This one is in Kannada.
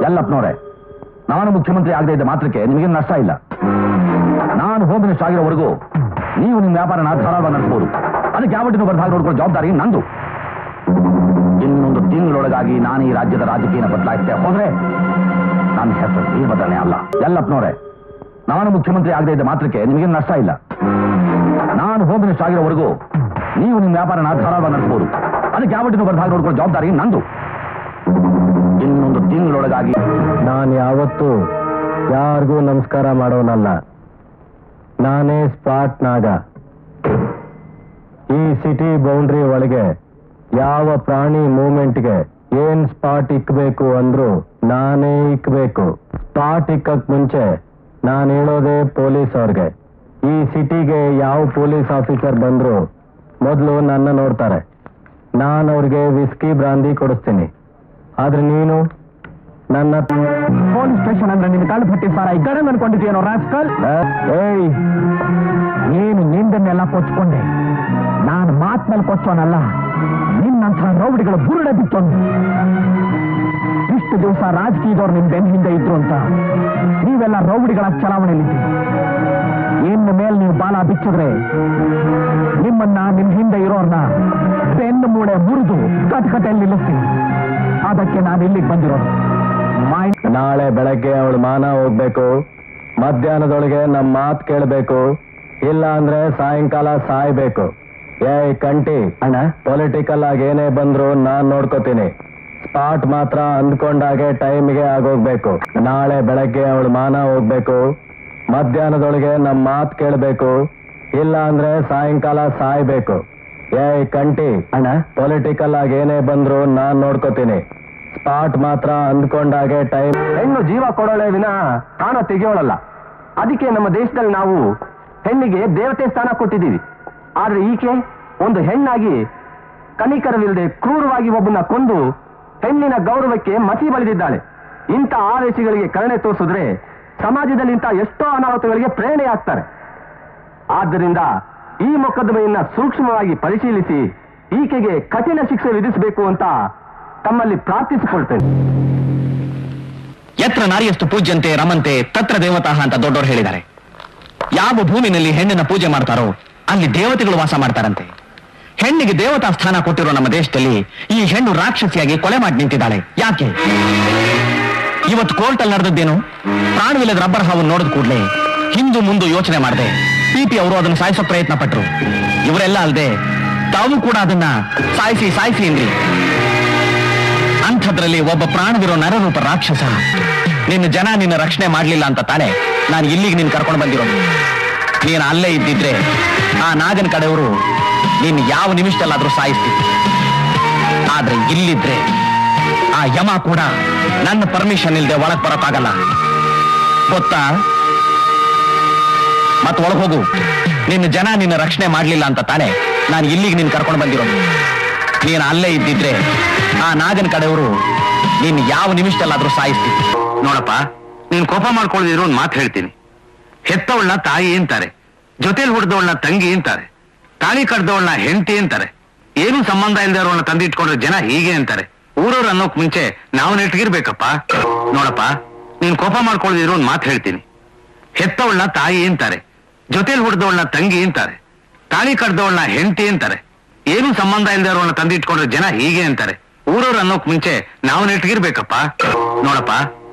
ಎಲ್ಲಪ್ಪನವರೇ, ನಾನು ಮುಖ್ಯಮಂತ್ರಿ ಆಗದೆ ಇದ್ದ ಮಾತ್ರಕ್ಕೆ ನಿಮಗೇನು ನಷ್ಟ ಇಲ್ಲ. ನಾನು ಹೋಮ್ ಮಿನಿಸ್ಟರ್ ಆಗಿರೋವರೆಗೂ ನೀವು ನಿಮ್ಮ ವ್ಯಾಪಾರನ ಧಾರಾಳವಾಗಿ ನಡೆಸಬಹುದು. ಅದಕ್ಕೆ ಯಾವತ್ತಿನೂ ಬರ್ದಾಗ ನೋಡ್ಕೊಳ್ಳೋ ಜವಾಬ್ದಾರಿ ನಂದು. ಇನ್ನೊಂದು ತಿಂಗಳೊಳಗಾಗಿ ನಾನು ಈ ರಾಜ್ಯದ ರಾಜಕೀಯನ ಬದಲಾಯಿಸ್ತೇ ಹೋದ್ರೆ ನನ್ನ ಹೆಸರು ಈ ಬದಲಾವಣೆ ಅಲ್ಲ. ಎಲ್ಲಪ್ಪನವರೇ, ನಾನು ಮುಖ್ಯಮಂತ್ರಿ ಆಗದೆ ಇದ್ದ ಮಾತ್ರಕ್ಕೆ ನಿಮಗೇನು ನಷ್ಟ ಇಲ್ಲ. ನಾನು ಹೋಮ್ ಮಿನಿಸ್ಟರ್ ಆಗಿರೋವರೆಗೂ ನೀವು ನಿಮ್ಮ ವ್ಯಾಪಾರನ ಧಾರಾಳವಾಗಿ ನಡೆಸಬಹುದು. ಅದಕ್ಕೆ ಯಾವತ್ತಿನೂ ಬರ್ದಾಗ ನೋಡ್ಕೊಳ್ಳೋ ಜವಾಬ್ದಾರಿ ನಂದು. ಇನ್ನೊಂದು ತಿಂಗಳೊಳಗಾಗಿ ನಾನು ಯಾವತ್ತೂ ಯಾರಿಗೂ ನಮಸ್ಕಾರ ಮಾಡೋನಲ್ಲ. ನಾನೇ ಸ್ಪಾಟ್ ನಾಗ. ಈ ಸಿಟಿ ಬೌಂಡ್ರಿ ಒಳಗೆ ಯಾವ ಪ್ರಾಣಿ ಮೂವ್ಮೆಂಟ್ಗೆ ಏನ್ ಸ್ಪಾಟ್ ಇಕ್ಬೇಕು ಅಂದ್ರು ನಾನೇ ಇಕ್ಬೇಕು. ಸ್ಪಾಟ್ ಇಕ್ಕಕ್ ಮುಂಚೆ ನಾನು ಹೇಳೋದೇ ಪೊಲೀಸ್ ಅವ್ರಿಗೆ. ಈ ಸಿಟಿಗೆ ಯಾವ ಪೊಲೀಸ್ ಆಫೀಸರ್ ಬಂದ್ರು ಮೊದಲು ನನ್ನ ನೋಡ್ತಾರೆ. ನಾನು ಅವ್ರಿಗೆ ವಿಸ್ಕಿ ಬ್ರಾಂದಿ ಕೊಡಿಸ್ತೀನಿ. ಆದ್ರೆ ನೀನು ನನ್ನ ಪೊಲೀಸ್ ಸ್ಟೇಷನ್ ಅಂದ್ರೆ ನಿನ್ನ ಕಾಳು ಭಟ್ಟಿ ಸಾರ ಈ ಕಡೆ ಅನ್ಕೊಂಡಿದ್ದೀನೋ ರಾಸ್ಕಲ್. ಏಯ್, ನೀನು ನಿಂದನ್ನೆಲ್ಲ ಕೊಚ್ಕೊಂಡೆ. ನಾನು ಮಾತ್ನಲ್ಲಿ ಕೊಚ್ಚೋನಲ್ಲ, ನಿನ್ನಂಥ ರೌಡಿಗಳ ಬುರುಡೆ ಬಿತ್ತೊಂದು. ಇಷ್ಟು ದಿವಸ ರಾಜಕೀಯದವ್ರು ನಿಮ್ ಬೆನ್ನ ಹಿಂದೆ ಇದ್ರು ಅಂತ ನೀವೆಲ್ಲ ರೌಡಿಗಳ ಚಲಾವಣೆಯಲ್ಲಿದ್ದೀರಿ. ಇನ್ನು ಮೇಲೆ ನೀವು ಬಾಲ ಬಿಚ್ಚಿದ್ರೆ ನಿಮ್ಮನ್ನ ನಿಮ್ ಹಿಂದೆ ಇರೋರ್ನ ಬೆನ್ನು ಮೂಳೆ ಮುರಿದು ಕಟ್ಕಟೆಯಲ್ಲಿ ನಿಲ್ಲಿಸ್ತೀನಿ. ಅದಕ್ಕೆ ನಾನು ಇಲ್ಲಿಗೆ ಬಂದಿರೋದು. ನಾಳೆ ಬೆಳಗ್ಗೆ ಅವಳು ಮಾನ ಹೋಗ್ಬೇಕು. ಮಧ್ಯಾಹ್ನದೊಳಗೆ ನಮ್ಮ ಮಾತು ಕೇಳಬೇಕು. ಇಲ್ಲ ಅಂದ್ರೆ ಸಾಯಂಕಾಲ ಸಾಯ್ಬೇಕು. ಏಯ್ ಕಂಟಿ ಅಣ್ಣ, ಪೊಲಿಟಿಕಲ್ ಆಗಿ ಏನೇ ಬಂದ್ರು ನಾನ್ ನೋಡ್ಕೋತೀನಿ. ಸ್ಪಾಟ್ ಮಾತ್ರ ಅಂದ್ಕೊಂಡಾಗೆ ಟೈಮ್ಗೆ ಆಗೋಗ್ಬೇಕು. ನಾಳೆ ಬೆಳಗ್ಗೆ ಅವಳು ಮಾನ ಹೋಗ್ಬೇಕು. ಮಧ್ಯಾಹ್ನದೊಳಗೆ ನಮ್ಮ ಮಾತು ಕೇಳಬೇಕು. ಇಲ್ಲ ಅಂದ್ರೆ ಸಾಯಂಕಾಲ ಸಾಯ್ಬೇಕು. ಏಯ್ ಕಂಟಿ ಅಣ್ಣ, ಪೊಲಿಟಿಕಲ್ ಆಗಿ ಏನೇ ಬಂದ್ರು ನಾನ್ ನೋಡ್ಕೋತೀನಿ. ಸ್ಪಾಟ್ ಮಾತ್ರ ಅಂದ್ಕೊಂಡಾಗೆ ಟೈಮ್. ಹೆಣ್ಣು ಜೀವ ಕೊಡೋಳೆ ವಿನ ಪ್ರಾಣ ತೆಗೆಯೋಳಲ್ಲ. ಅದಕ್ಕೆ ನಮ್ಮ ದೇಶದಲ್ಲಿ ನಾವು ಹೆಣ್ಣಿಗೆ ದೇವತೆ ಸ್ಥಾನ ಕೊಟ್ಟಿದ್ದೀವಿ. ಆದ್ರೆ ಈಕೆ ಒಂದು ಹೆಣ್ಣಾಗಿ ಕನಿಕರವಿಲ್ಲದೆ ಕ್ರೂರವಾಗಿ ಒಬ್ಬನ ಕೊಂದು ಹೆಣ್ಣಿನ ಗೌರವಕ್ಕೆ ಮಸಿ ಬಳಿದಿದ್ದಾಳೆ. ಇಂಥ ಆದೇಶಗಳಿಗೆ ಕರುಣೆ ತೋರಿಸಿದ್ರೆ ಸಮಾಜದಲ್ಲಿ ಇಂಥ ಎಷ್ಟೋ ಅನಾಹುತಗಳಿಗೆ ಪ್ರೇರಣೆ ಆಗ್ತಾರೆ. ಆದ್ದರಿಂದ ಈ ಮೊಕದ್ದಮೆಯನ್ನ ಸೂಕ್ಷ್ಮವಾಗಿ ಪರಿಶೀಲಿಸಿ ಈಕೆಗೆ ಕಠಿಣ ಶಿಕ್ಷೆ ವಿಧಿಸಬೇಕು ಅಂತ ತಮ್ಮಲ್ಲಿ ಪ್ರಾರ್ಥಿಸಿಕೊಳ್ತೇನೆ. ಯತ್ರ ನಾರಿಯಷ್ಟು ಪೂಜ್ಯಂತೆ ರಮಂತೆ ತತ್ರ ದೇವತಾಹ ಅಂತ ದೊಡ್ಡವರು ಹೇಳಿದ್ದಾರೆ. ಯಾವ ಭೂಮಿನಲ್ಲಿ ಹೆಣ್ಣಿನ ಪೂಜೆ ಮಾಡ್ತಾರೋ ಅಲ್ಲಿ ದೇವತೆಗಳು ವಾಸ ಮಾಡ್ತಾರಂತೆ. ಹೆಣ್ಣಿಗೆ ದೇವತಾ ಸ್ಥಾನ ಕೊಟ್ಟಿರೋ ನಮ್ಮ ದೇಶದಲ್ಲಿ ಈ ಹೆಣ್ಣು ರಾಕ್ಷಸಿಯಾಗಿ ಕೊಲೆ ಮಾಡಿ ನಿಂತಿದ್ದಾಳೆ. ಯಾಕೆ? ಇವತ್ತು ಕೋರ್ಟಲ್ಲಿ ನಡೆದದ್ದೇನು? ಪ್ರಾಣವಿಲ್ಲದ ರಬ್ಬರ್ ಹಾವನ್ನು ನೋಡಿದ ಕೂಡಲೇ ಹಿಂದು ಮುಂದೆ ಯೋಚನೆ ಮಾಡದೆ ಪಿಪಿ ಅವರು ಅದನ್ನು ಸಾಯಿಸೋ ಪ್ರಯತ್ನ ಪಟ್ರು. ಇವರೆಲ್ಲ ಅಲ್ಲದೆ ತಾವು ಕೂಡ ಅದನ್ನ ಸಾಯಿಸಿ ಸಾಯಿಸಿ ಅಂದ್ರಿ. ಅಂಥದ್ರಲ್ಲಿ ಒಬ್ಬ ಪ್ರಾಣವಿರೋ ನರರೂಪ ರಾಕ್ಷಸ. ನಿನ್ನ ಜನ ನಿನ್ನ ರಕ್ಷಣೆ ಮಾಡ್ಲಿಲ್ಲ ಅಂತ ತಾನೆ ನಾನು ಇಲ್ಲಿಗೆ ನಿನ್ ಕರ್ಕೊಂಡು ಬಂದಿರೋದು. ನೀನು ಅಲ್ಲೇ ಇದ್ದಿದ್ರೆ ಆ ನಾಗನ ಕಡೆಯವರು ನೀನು ಯಾವ ನಿಮಿಷದಲ್ಲಾದ್ರೂ ಸಾಯಿಸ್ತಿದ್ರು. ಆದ್ರೆ ಇಲ್ಲಿದ್ರೆ ಆ ಯಮ ಕೂಡ ನನ್ನ ಪರ್ಮಿಷನ್ ಇಲ್ಲದೆ ಒಳಗ್ ಬರೋಕ್ಕಾಗಲ್ಲ, ಗೊತ್ತಾ? ಮತ್ ಒಳಗ್ ಹೋಗು. ನಿನ್ನ ಜನ ನಿನ್ನ ರಕ್ಷಣೆ ಮಾಡ್ಲಿಲ್ಲ ಅಂತ ತಾನೆ ನಾನು ಇಲ್ಲಿಗೆ ನಿನ್ ಕರ್ಕೊಂಡು ಬಂದಿರೋದು. ನೀನು ಅಲ್ಲೇ ಇದ್ದಿದ್ರೆ ಆ ನಾಗನ ಕಡೆಯವರು ನೀನು ಯಾವ ನಿಮಿಷದಲ್ಲಾದ್ರೂ ಸಾಯಿಸ್ತಿದ್ರು. ನೋಡಪ್ಪ, ನೀನ್ ಕೋಪ ಮಾಡ್ಕೊಳ್ಳದಿರೋ ಒಂದು ಮಾತು ಹೇಳ್ತೀನಿ. ಹೆತ್ತವಳನ್ನ ತಾಯಿ ಅಂತಾರೆ, ಜೊತೆಲಿ ಹುಡ್ದವಳನ್ನ ತಂಗಿ ಅಂತಾರೆ, ತಾಳಿ ಕಡ್ದವಳನ್ನ ಹೆಂಡತಿ ಅಂತಾರೆ. ಏನು ಸಂಬಂಧ ಇಲ್ಲದೆ ಅವಳನ್ನ ತಂದಿಟ್ಕೊಂಡ್ರೆ ಜನ ಹೀಗೆ ಅಂತಾರೆ. ಊರವ್ರು ಅನ್ನೋಕ್ ಮುಂಚೆ ನಾವು ನೆಟ್ಗಿರ್ಬೇಕಪ್ಪ. ನೋಡಪ್ಪ, ನೀನ್ ಕೋಪ ಮಾಡ್ಕೊಳ್ಳದಿರೋ ಒಂದು ಮಾತು ಹೇಳ್ತೀನಿ. ಹೆತ್ತವಳನ್ನ ತಾಯಿ ಅಂತಾರೆ, ಜೊತೆಲಿ ಹುಡ್ದವಳನ್ನ ತಂಗಿ ಅಂತಾರೆ, ತಾಳಿ ಕಡ್ದವಳನ್ನ ಹೆಂಡತಿ ಅಂತಾರೆ. ಏನು ಸಂಬಂಧ ಇಲ್ಲದೆ ಅವಳನ್ನ ತಂದಿಟ್ಕೊಂಡ್ರೆ ಜನ ಹೀಗೆ ಅಂತಾರೆ. ಊರವ್ರು ಅನ್ನೋಕ್ ಮುಂಚೆ ನಾವು ನೆಟ್ಗಿರ್ಬೇಕಪ್ಪ. ನೋಡಪ್ಪ,